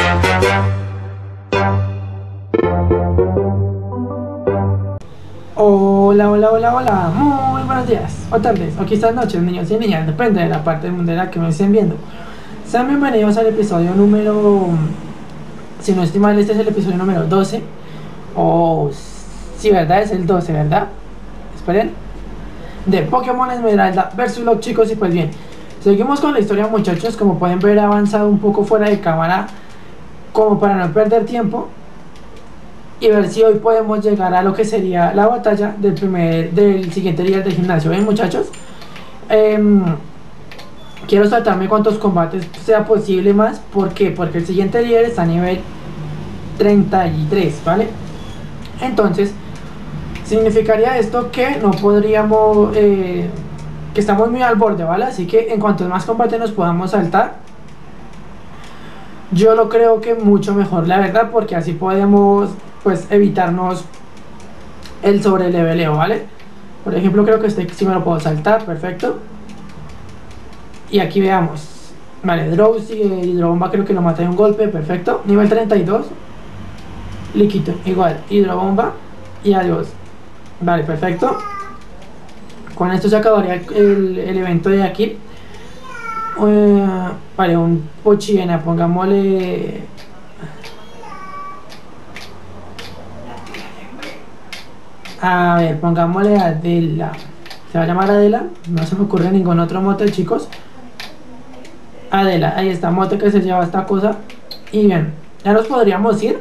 Hola, hola, hola, hola, muy buenos días, o tardes, o quizás noches, niños y niñas, depende de la parte del mundo en la que me estén viendo. Sean bienvenidos al episodio número, si no estoy mal, este es el episodio número 12, o si verdad es el 12, ¿verdad? Esperen, de Pokémon Esmeralda versus los chicos. Y pues bien, seguimos con la historia, muchachos. Como pueden ver, he avanzado un poco fuera de cámara, como para no perder tiempo, y ver si hoy podemos llegar a lo que sería la batalla del siguiente día del gimnasio. Bien, muchachos, Em, quiero saltarme cuantos combates sea posible más. ¿Por qué? Porque el siguiente líder está a nivel 33, ¿vale? Entonces, significaría esto que no podríamos, que estamos muy al borde, ¿vale? Así que en cuantos más combates nos podamos saltar, yo lo creo que mucho mejor, la verdad, porque así podemos, pues, evitarnos el sobreleveleo, ¿vale? Por ejemplo, creo que este sí me lo puedo saltar, perfecto. Y aquí veamos, vale, Drowsy, Hidrobomba creo que lo maté de un golpe, perfecto. Nivel 32, líquido, igual, Hidrobomba y adiós. Vale, perfecto. Con esto se acabaría el evento de aquí. Vale, un Pochillena, pongámosle... A ver, pongámosle Adela. ¿Se va a llamar Adela? No se me ocurre ningún otro mote, chicos. Adela, ahí está, mote que se lleva esta cosa. Y bien, ya nos podríamos ir.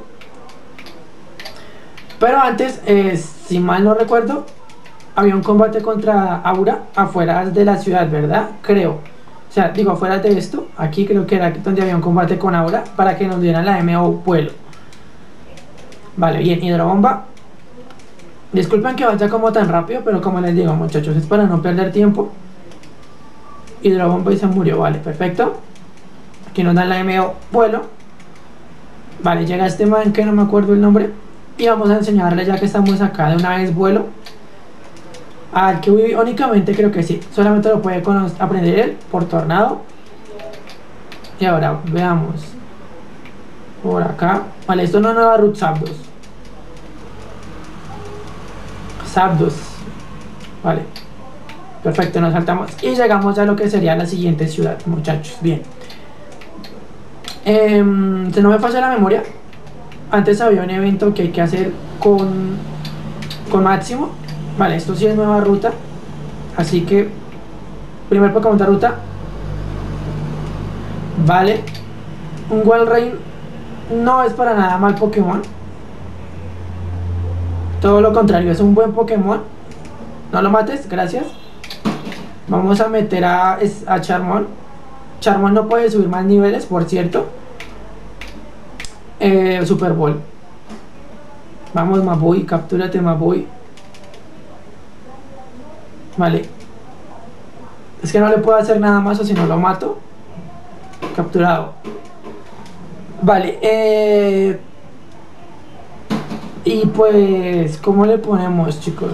Pero antes, si mal no recuerdo, había un combate contra Aura afuera de la ciudad, ¿verdad? Creo. O sea, digo, afuera de esto, aquí creo que era donde había un combate con Aura para que nos dieran la MO vuelo. Vale, bien, Hidrobomba. Disculpen que vaya como tan rápido, pero como les digo, muchachos, es para no perder tiempo. Hidrobomba y se murió, vale, perfecto. Aquí nos dan la MO vuelo. Vale, llega este man que no me acuerdo el nombre. Y vamos a enseñarle, ya que estamos acá, de una vez vuelo. Al que únicamente creo que sí, solamente lo puede aprender él por tornado. Y ahora veamos por acá. Vale, esto no es nueva Root Zapdos. Zapdos. Vale, perfecto, nos saltamos y llegamos a lo que sería la siguiente ciudad, muchachos. Bien, si no me falla la memoria, antes había un evento que hay que hacer con Máximo. Vale, esto sí es nueva ruta, así que primer Pokémon de ruta. Vale, un Walrein no es para nada mal Pokémon, todo lo contrario, es un buen Pokémon. No lo mates, gracias. Vamos a meter a Charmón. Charmón no puede subir más niveles, por cierto. Super Bowl. Vamos, Mabuy, captúrate, Mabuy. Vale. Es que no le puedo hacer nada más, o si no lo mato. Capturado. Vale, y pues, ¿cómo le ponemos, chicos?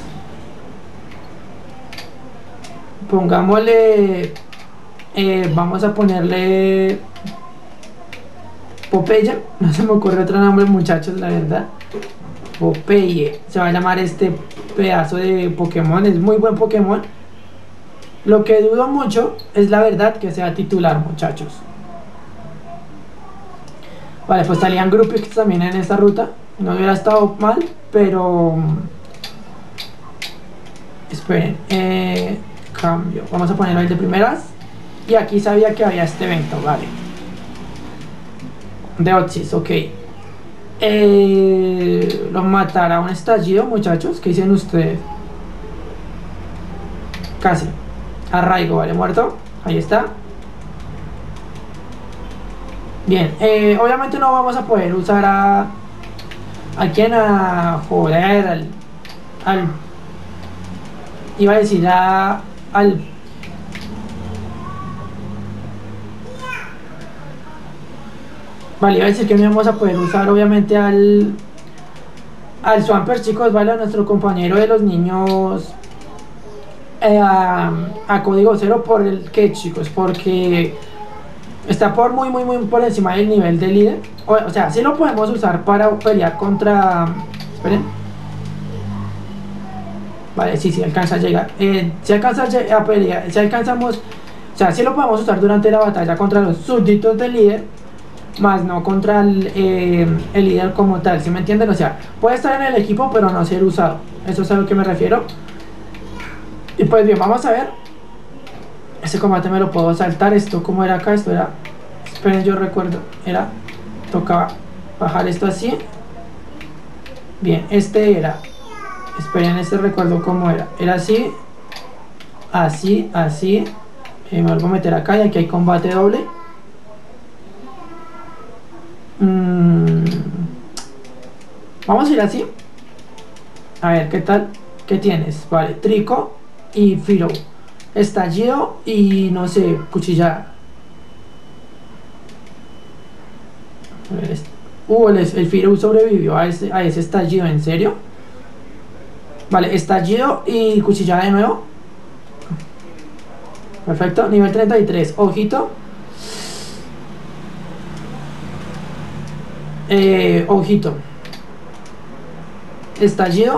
Pongámosle... vamos a ponerle... Popeye. No se me ocurre otro nombre, muchachos, la verdad. Popeye. Se va a llamar este pedazo de Pokémon. Es muy buen Pokémon. Lo que dudo mucho es la verdad que sea titular, muchachos. Vale, pues salían Gruppix también en esta ruta. No hubiera estado mal, pero... Esperen, cambio. Vamos a ponerlo el de primeras. Y aquí sabía que había este evento, vale. De Otsis, ok. Lo matará un estallido, muchachos. ¿Qué dicen ustedes? Casi. Arraigo, vale, muerto. Ahí está. Bien, obviamente no vamos a poder usar a quien, a joder, iba a decir al vale, iba a decir que no vamos a poder usar obviamente al Swampert, chicos, vale, a nuestro compañero de los niños, a código cero. ¿Por el que, chicos? Porque Está por muy por encima del nivel de líder. O sea, sí lo podemos usar para pelear contra... Esperen. Vale, sí alcanza a llegar. Si alcanza a pelear, si alcanzamos... O sea, sí lo podemos usar durante la batalla contra los súbditos del líder, más no contra el líder como tal, ¿sí me entienden? O sea, puede estar en el equipo pero no ser usado. Eso es a lo que me refiero. Y pues bien, vamos a ver. Ese combate me lo puedo saltar. Esto como era acá, esto era... Esperen, yo recuerdo. Era... Tocaba bajar esto así. Bien, este era... Esperen, este recuerdo cómo era. Era así. Así. Me vuelvo a meter acá y aquí hay combate doble. Vamos a ir así. A ver, ¿qué tal? ¿Qué tienes? Vale, Trico y Firo. Estallido y no sé, cuchillada. El Firo sobrevivió a ese estallido, ¿en serio? Vale, estallido y cuchillada de nuevo. Perfecto, nivel 33. Ojito. Ojito. Estallido.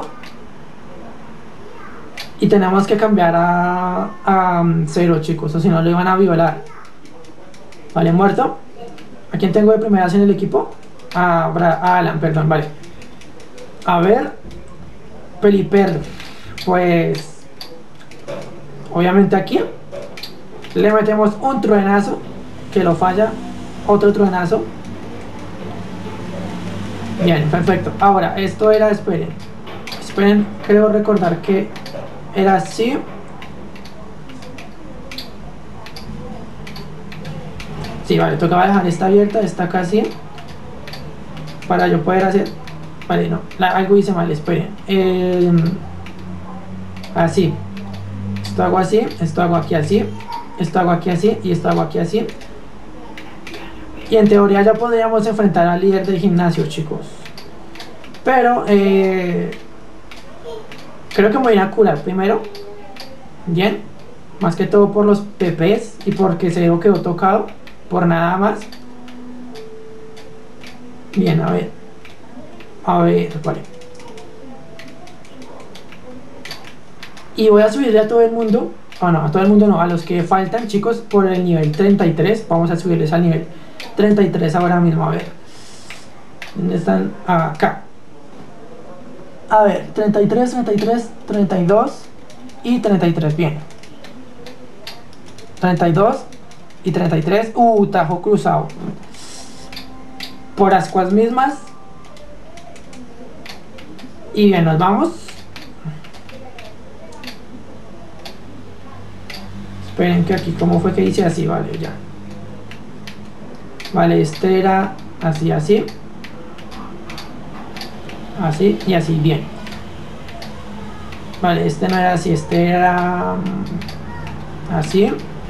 Y tenemos que cambiar a cero, chicos, o si no lo iban a violar. Vale, muerto. ¿A quién tengo de primeras en el equipo? A Alan, perdón, vale. A ver. Peliper. Pues... Obviamente aquí le metemos un truenazo. Que lo falla. Otro truenazo. Bien, perfecto. Ahora, esto era... Esperen, creo recordar que era así. Sí, vale, tocaba dejar esta abierta, esta casi, para yo poder hacer... Vale, no, algo hice mal, esperen. Así. Esto hago así, esto hago aquí así, esto hago aquí así y esto hago aquí así. Y en teoría ya podríamos enfrentar al líder del gimnasio, chicos. Pero, creo que me voy a ir a curar primero. Bien. Más que todo por los PPs y porque Zero quedó tocado. Por nada más. Bien, a ver. Vale. Y voy a subirle a todo el mundo. No, a todo el mundo no. A los que faltan, chicos, por el nivel 33. Vamos a subirles al nivel 33 ahora mismo. A ver. ¿Dónde están? Acá. A ver, 33, 32 y 33. Bien. 32 y 33. Tajo cruzado. Por ascuas mismas. Y bien, nos vamos. Esperen que aquí, ¿cómo fue que hice así? Vale, ya. Vale, este era así. Así y así, bien. Vale, este no era así, este era así.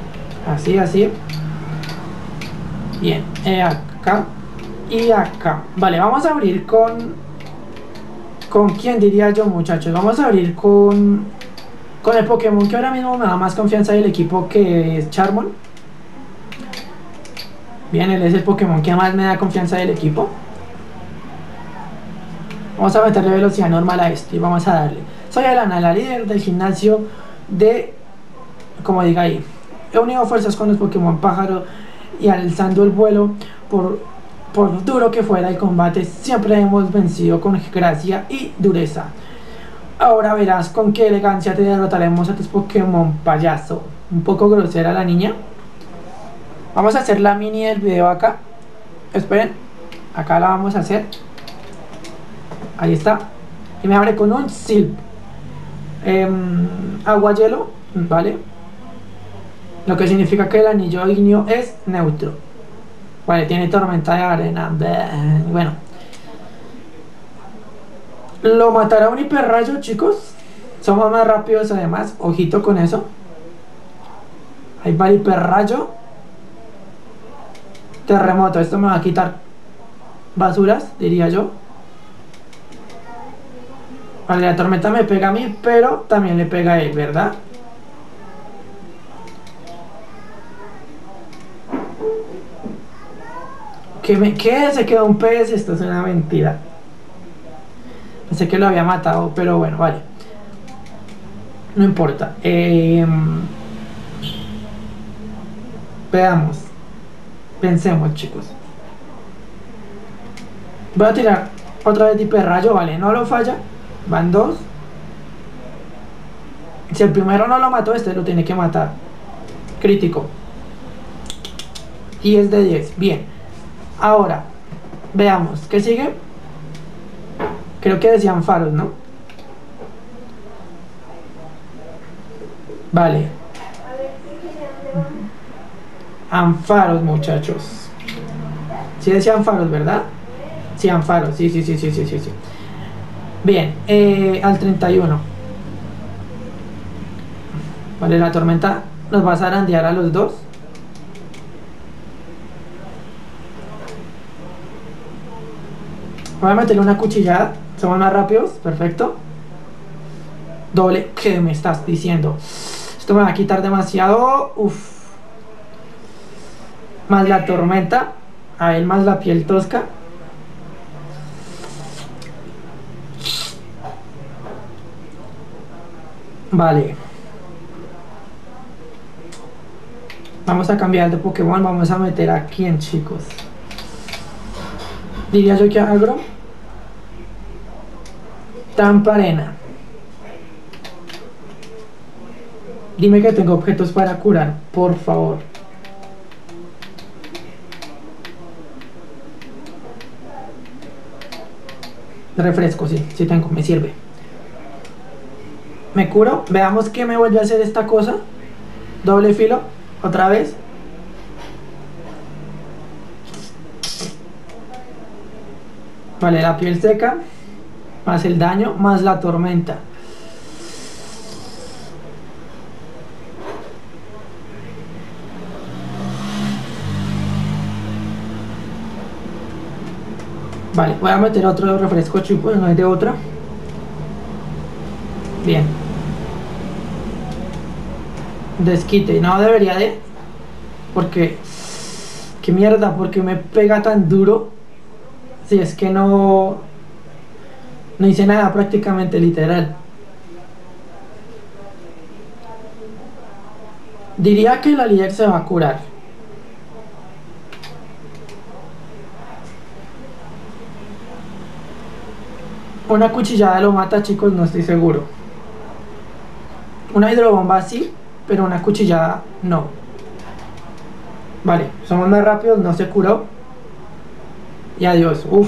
Bien, acá y acá. Vale, vamos a abrir ¿con quién diría yo, muchachos? Vamos a abrir con el Pokémon que ahora mismo me da más confianza del equipo, que es Charmon. Bien, él es el Pokémon que más me da confianza del equipo. Vamos a meterle velocidad normal a esto y vamos a darle. Soy Alana, la líder del gimnasio de... Como diga ahí. He unido fuerzas con los Pokémon pájaro y alzando el vuelo por duro que fuera el combate, siempre hemos vencido con gracia y dureza. Ahora verás con qué elegancia te derrotaremos a tus Pokémon, payaso. Un poco grosera la niña. Vamos a hacer la mini del video acá. Esperen, acá la vamos a hacer. Ahí está. Y me abre con un Silp. Agua hielo, vale. Lo que significa que el anillo ignio es neutro. Vale, tiene tormenta de arena. Bueno. Lo matará un hiperrayo, chicos. Somos más rápidos además. Ojito con eso. Ahí va el hiperrayo. Terremoto. Esto me va a quitar basuras, diría yo. Vale, la tormenta me pega a mí, pero también le pega a él, ¿verdad? ¿Qué? Se quedó un pez. Esto es una mentira. Pensé que lo había matado, pero bueno, vale. No importa. Veamos. Pensemos, chicos. Voy a tirar otra vez tipo de rayo, vale, no lo falla. Van dos. Si el primero no lo mató, este lo tiene que matar. Crítico. 10 de 10, bien. Ahora, veamos, ¿qué sigue? Creo que decían faros, ¿no? Vale. Anfaros, muchachos. Sí decían faros, ¿verdad? Sí, anfaros, sí. Bien, al 31. Vale, la tormenta nos va a zarandear a los dos. Voy a meterle una cuchillada. Somos más rápidos, perfecto. Doble, ¿qué me estás diciendo? Esto me va a quitar demasiado. Uf. Más la tormenta. A él más la piel tosca. Vale. Vamos a cambiar de Pokémon. Vamos a meter a quién, chicos. Diría yo que agro. Trampa arena. Dime que tengo objetos para curar, por favor. Refresco, sí tengo, me sirve. Me curo, veamos qué me vuelve a hacer esta cosa. Doble filo, otra vez. Vale, la piel seca, más el daño, más la tormenta. Vale, voy a meter otro refresco chupo, no es de otra. Bien. Desquite, no debería de. Porque... ¿Qué mierda? ¿Por qué me pega tan duro? Si es que no... No hice nada prácticamente, literal. Diría que la líder se va a curar. Una cuchillada lo mata, chicos, no estoy seguro. Una hidrobomba sí, pero una cuchillada no. Vale, somos más rápidos, no se curó. Y adiós, uff.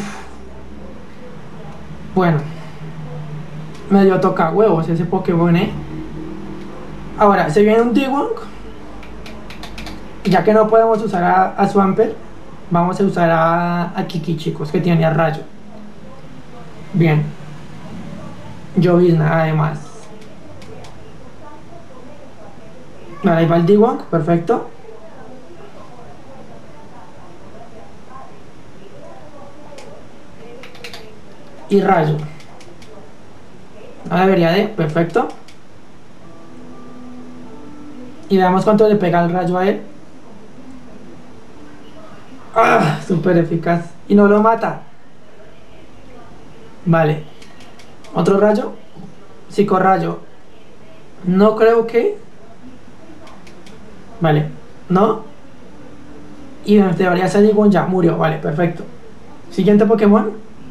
Bueno. Medio toca huevos ese Pokémon, Ahora, se viene un T-Wong. Ya que no podemos usar a Swampert, vamos a usar a Kiki, chicos, que tiene rayo. Bien. Llovizna, además. Vale, ahí va el D-Wong, perfecto. Y rayo. No debería de, perfecto. Y veamos cuánto le pega el rayo a él. ¡Ah! Súper eficaz. Y no lo mata. Vale. ¿Otro rayo? Psicorrayo. No creo que... Vale. ¿No? Y debería salir con ya. Murió. Vale, perfecto. Siguiente Pokémon.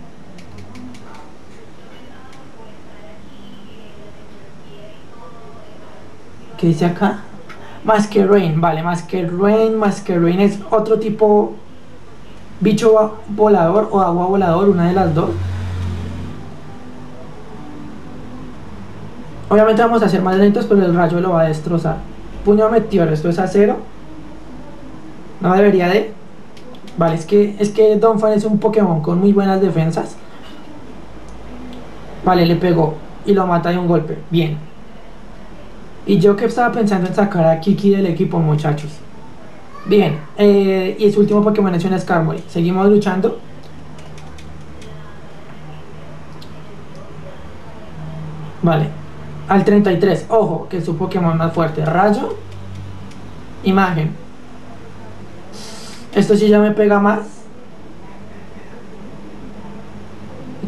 ¿Qué dice acá? Masquerain. Vale, Masquerain es otro tipo... Bicho volador o agua volador, una de las dos. Obviamente vamos a ser más lentos, pero el rayo lo va a destrozar. Puño meteoro, esto es acero. No debería de. Vale, es que Donphan es un Pokémon con muy buenas defensas. Vale, le pegó y lo mata de un golpe. Bien. Y yo que estaba pensando en sacar a Kiki del equipo, muchachos. Bien, y su último Pokémon es un Skarmory. Seguimos luchando. Vale, al 33, ojo, que es su Pokémon más fuerte. Rayo. Imagen. Esto sí ya me pega más.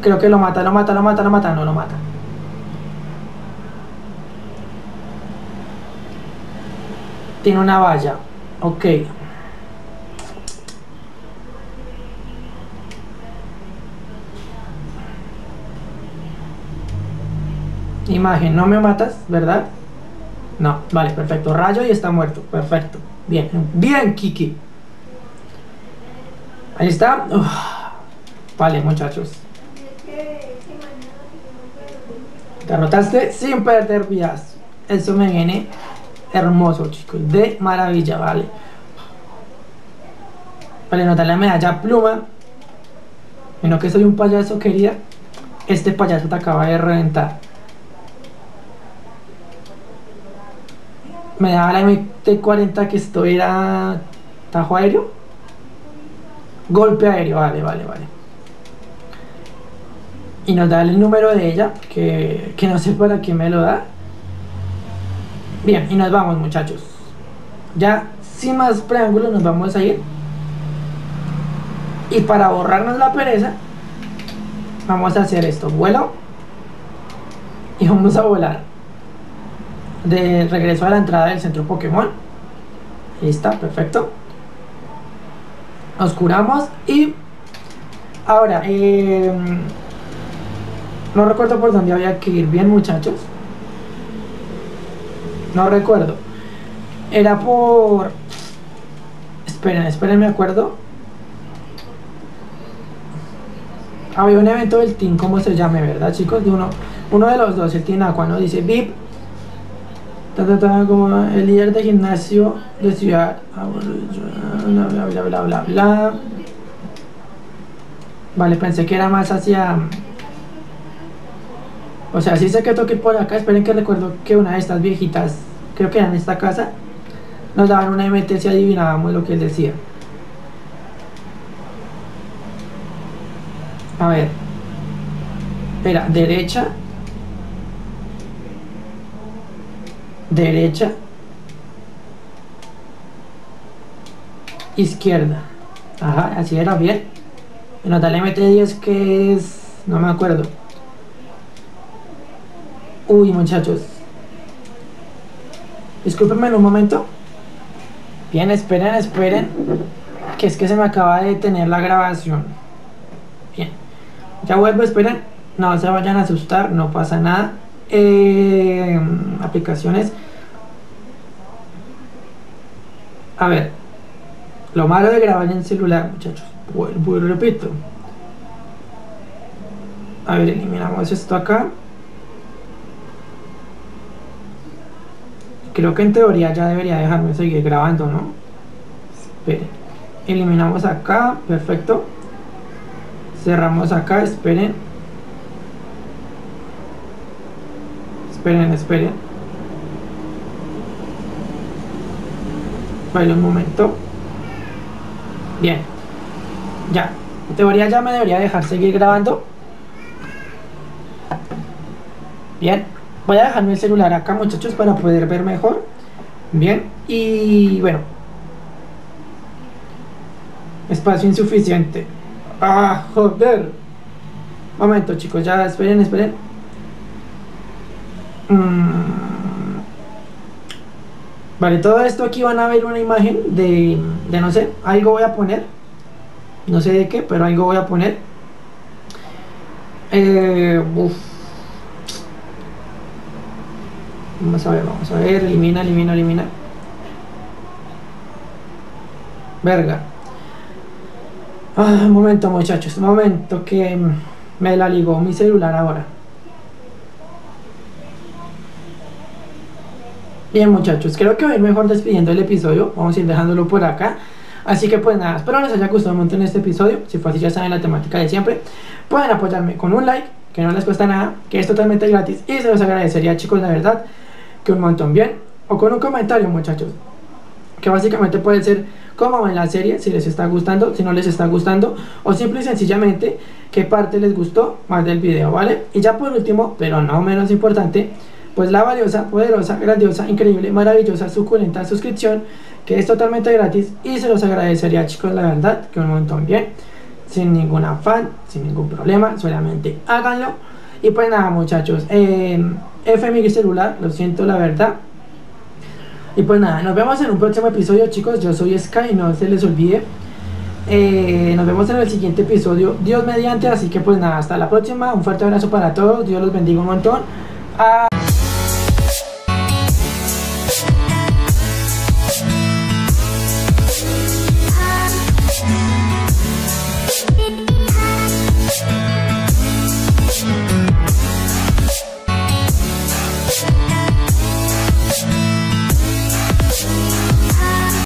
Creo que lo mata, lo mata, lo mata, lo mata. No lo mata. Tiene una valla. Ok. Imagen, no me matas, ¿verdad? No, vale, perfecto. Rayo y está muerto. Perfecto. Bien, bien, Kiki. Ahí está. Uf. Vale, muchachos. Derrotaste sin perder vidas. Eso me viene hermoso, chicos. De maravilla, vale. Vale, nos da la medalla pluma. Menos que soy un payaso, querida. Este payaso te acaba de reventar. Me daba la MT-40 que esto era tajo aéreo. Golpe aéreo, vale, vale, vale. Y nos da el número de ella, que no sé para qué me lo da. Bien, y nos vamos, muchachos. Ya sin más preámbulos nos vamos a ir. Y para borrarnos la pereza, vamos a hacer esto. Vuelo. Y vamos a volar. De regreso a la entrada del centro Pokémon. Ahí está, perfecto. Nos curamos y... Ahora, no recuerdo por dónde había que ir. Bien, muchachos. No recuerdo. Era por... Esperen, me acuerdo. Había un evento del team, ¿cómo se llame, verdad, chicos? De uno de los dos, el Team Aqua, ¿no? Dice VIP. Como el líder de gimnasio de ciudad. Bla, bla, bla, bla, bla, bla. Vale, pensé que era más hacia... O sea, sí sé que toqué por acá. Esperen que recuerdo que una de estas viejitas, creo que era en esta casa, nos daban una MT si adivinábamos lo que él decía. A ver. Espera, derecha. Derecha. Izquierda. Ajá, así era, bien. Nos da el MT-10 que es... No me acuerdo. Uy, muchachos. Discúlpenme en un momento. Bien, esperen. Que es que se me acaba de detener la grabación. Bien. Ya vuelvo, esperen. No se vayan a asustar, no pasa nada. Aplicaciones. A ver. Lo malo de grabar en celular, muchachos. Vuelvo y repito. A ver, eliminamos esto acá. Creo que en teoría ya debería dejarme seguir grabando, ¿no? Esperen. Eliminamos acá, perfecto. Cerramos acá, esperen. Esperen. Vale, un momento. Bien. Ya. En teoría ya me debería dejar seguir grabando. Bien. Voy a dejarme el celular acá, muchachos, para poder ver mejor. Bien. Y bueno. Espacio insuficiente. ¡Ah, joder! Momento, chicos, ya esperen. Vale, todo esto aquí van a ver una imagen de no sé, algo voy a poner. No sé de qué, pero algo voy a poner. Vamos a ver, elimina. Verga. Un momento, muchachos, que me la ligó mi celular ahora. Bien, muchachos, creo que voy a ir mejor despidiendo el episodio. Vamos a ir dejándolo por acá. Así que pues nada, espero les haya gustado un montón este episodio. Si fue así, ya saben la temática de siempre. Pueden apoyarme con un like, que no les cuesta nada, que es totalmente gratis. Y se los agradecería, chicos, la verdad, que un montón, bien. O con un comentario, muchachos, que básicamente puede ser cómo en la serie, si les está gustando, si no les está gustando, o simple y sencillamente qué parte les gustó más del video, ¿vale? Y ya por último, pero no menos importante, pues la valiosa, poderosa, grandiosa, increíble, maravillosa, suculenta suscripción, que es totalmente gratis y se los agradecería, chicos, la verdad, que un montón, bien. sin ningún afán, sin ningún problema, solamente háganlo. Y pues nada, muchachos, F mi celular, lo siento la verdad. Y pues nada, nos vemos en un próximo episodio, chicos. Yo soy Sky, no se les olvide. Nos vemos en el siguiente episodio, Dios mediante. Así que pues nada, hasta la próxima. Un fuerte abrazo para todos. Dios los bendiga un montón.